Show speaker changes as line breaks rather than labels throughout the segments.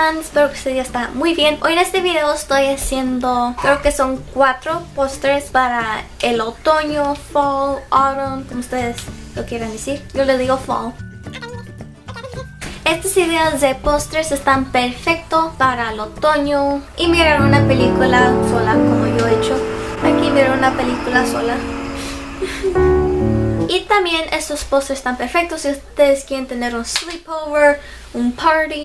están? Espero que ustedes ya están muy bien. Hoy en este video estoy haciendo, creo que son 4 postres para el otoño, fall, autumn, como ustedes lo quieran decir. Yo le digo fall. Estos videos de postres están perfectos para el otoño y mirar una película sola, como yo he hecho. Aquí mirar una película sola. Y también estos postres están perfectos si ustedes quieren tener un sleepover, un party.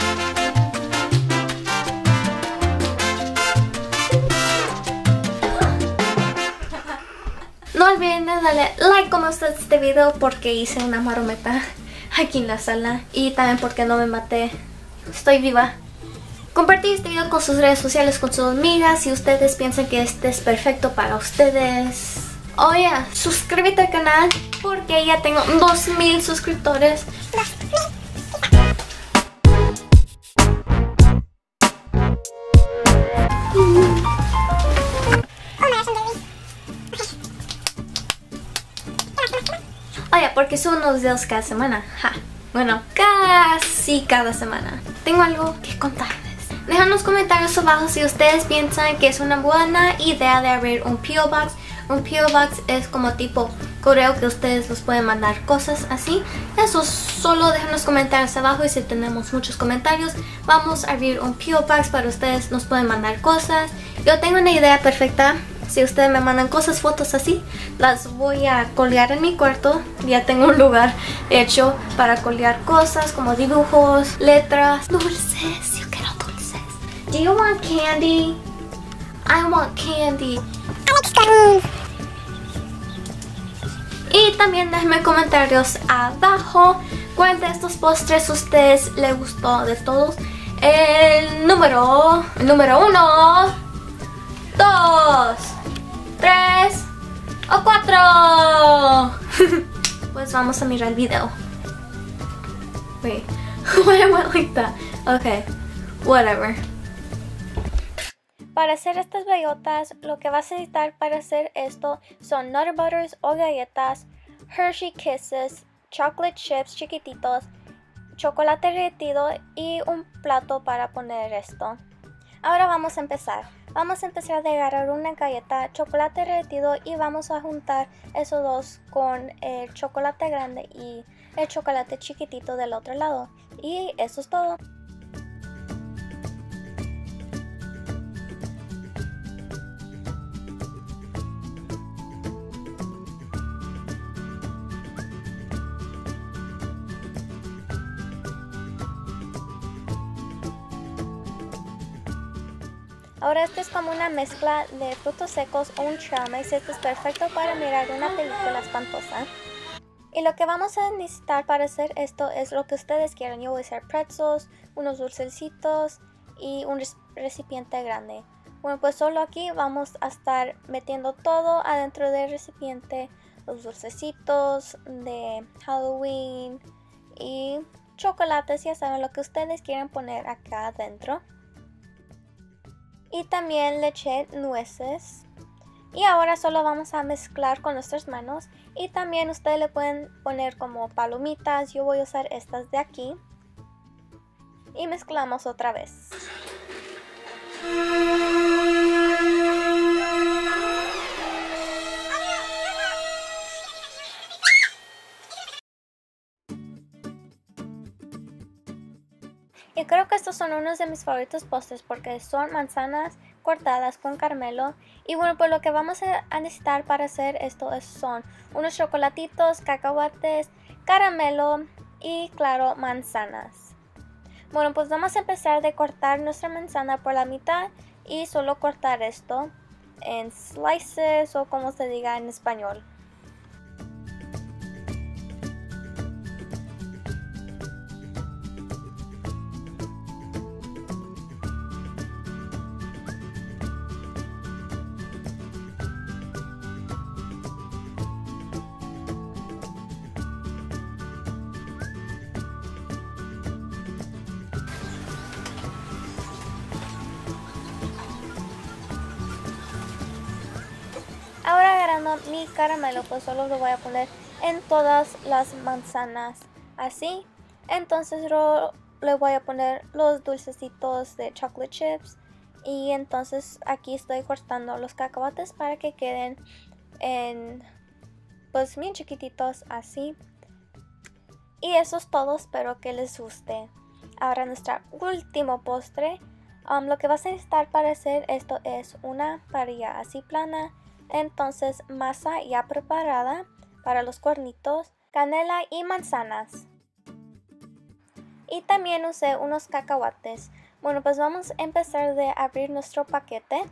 No olviden de darle like como está este video porque hice una marometa aquí en la sala y también porque no me maté, estoy viva. Compartir este video con sus redes sociales, con sus amigas si ustedes piensan que este es perfecto para ustedes. Oye, suscríbete al canal porque ya tengo 2000 suscriptores. Oye, porque subo unos videos cada semana. Ja. Bueno, casi cada semana. Tengo algo que contarles. Dejen en los comentarios abajo si ustedes piensan que es una buena idea de abrir un P.O. Box. Un P.O. Box es como tipo correo que ustedes nos pueden mandar cosas así. Eso solo dejen en los comentarios abajo y si tenemos muchos comentarios vamos a abrir un P.O. Box para ustedes nos pueden mandar cosas. Yo tengo una idea perfecta. Si ustedes me mandan cosas, fotos así, las voy a colgar en mi cuarto. Ya tengo un lugar hecho para colgar cosas como dibujos, letras, dulces. Yo quiero dulces. Do you want candy? I want candy. I like scones. Y también déjenme comentarios abajo cuál de estos postres a ustedes les gustó de todos. El número 1, 2, 3 o 4. Pues vamos a mirar el video. Wait, why I went like that? Okay, whatever. Para hacer estas bellotas, lo que vas a necesitar para hacer esto son Nutter Butters o galletas, Hershey Kisses, chocolate chips chiquititos, chocolate derretido y un plato para poner esto. Ahora vamos a empezar. Vamos a empezar de agarrar una galleta, chocolate derretido y vamos a juntar esos dos con el chocolate grande y el chocolate chiquitito del otro lado. Y eso es todo. Ahora esto es como una mezcla de frutos secos o un trail mix. Esto es perfecto para mirar una película espantosa. Y lo que vamos a necesitar para hacer esto es lo que ustedes quieran. Yo voy a hacer pretzels, unos dulcecitos y un recipiente grande. Bueno, pues solo aquí vamos a estar metiendo todo adentro del recipiente. Los dulcecitos de Halloween y chocolates, ya saben lo que ustedes quieren poner acá adentro. Y también le eché nueces. Y ahora solo vamos a mezclar con nuestras manos. Y también ustedes le pueden poner como palomitas. Yo voy a usar estas de aquí. Y mezclamos otra vez. Y creo que estos son unos de mis favoritos postres porque son manzanas cortadas con caramelo. Y bueno, pues lo que vamos a necesitar para hacer esto son unos chocolatitos, cacahuates, caramelo y claro, manzanas. Bueno, pues vamos a empezar de cortar nuestra manzana por la mitad y solo cortar esto en slices o como se diga en español. Ahora agarrando mi caramelo, pues solo lo voy a poner en todas las manzanas, así. Entonces le voy a poner los dulcecitos de chocolate chips. Y entonces aquí estoy cortando los cacahuates para que queden pues bien chiquititos así. Y eso es todo, espero que les guste. Ahora nuestro último postre. Lo que vas a necesitar para hacer esto es una parrilla así plana. Entonces masa ya preparada para los cuernitos, canela y manzanas. Y también usé unos cacahuates. Bueno, pues vamos a empezar de abrir nuestro paquete.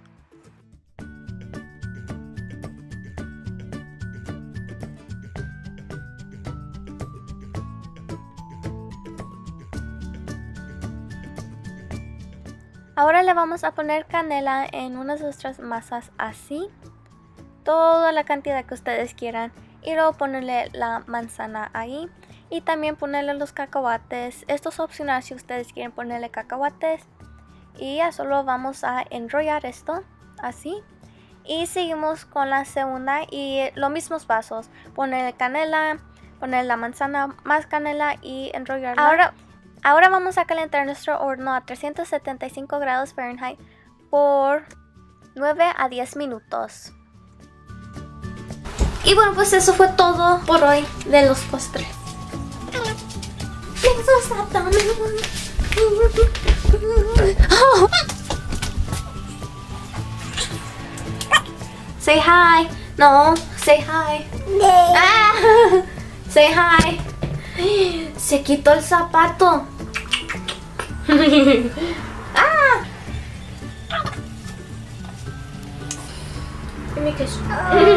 Ahora le vamos a poner canela en unas de nuestras masas así. Toda la cantidad que ustedes quieran. Y luego ponerle la manzana ahí. Y también ponerle los cacahuates. Esto es opcional si ustedes quieren ponerle cacahuates. Y ya solo vamos a enrollar esto así. Y seguimos con la segunda y los mismos pasos. Ponerle canela, poner la manzana, más canela y enrollarla. Ahora vamos a calentar nuestro horno a 375 grados Fahrenheit por 9 a 10 minutos. Y bueno, pues eso fue todo por hoy de los postres. Say hi. No, say hi. Ah, say hi. Se quitó el zapato. Ah. Dime qué es.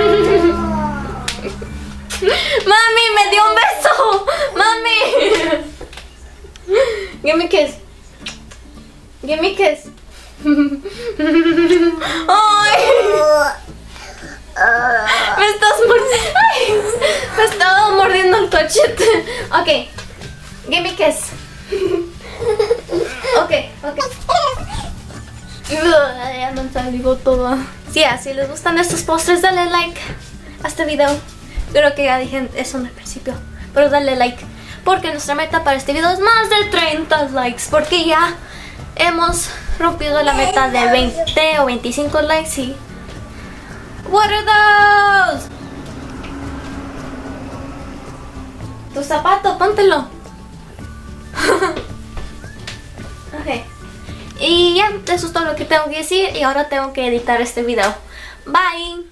Mami, me dio un beso. Mami. Give me a kiss. Give me a kiss. Ay. Me estás mordiendo. Ay, me estaba mordiendo el cachete. Ok. Give me a kiss. Ok. Ya me salió todo. Sí, si les gustan estos postres, dale like a este video. Creo que ya dije eso en el principio, pero dale like, porque nuestra meta para este video es más de 30 likes, porque ya hemos rompido la meta de 20 o 25 likes. Y what are those? Tu zapato, póntelo. Ok. Y ya, eso es todo lo que tengo que decir, y ahora tengo que editar este video. Bye.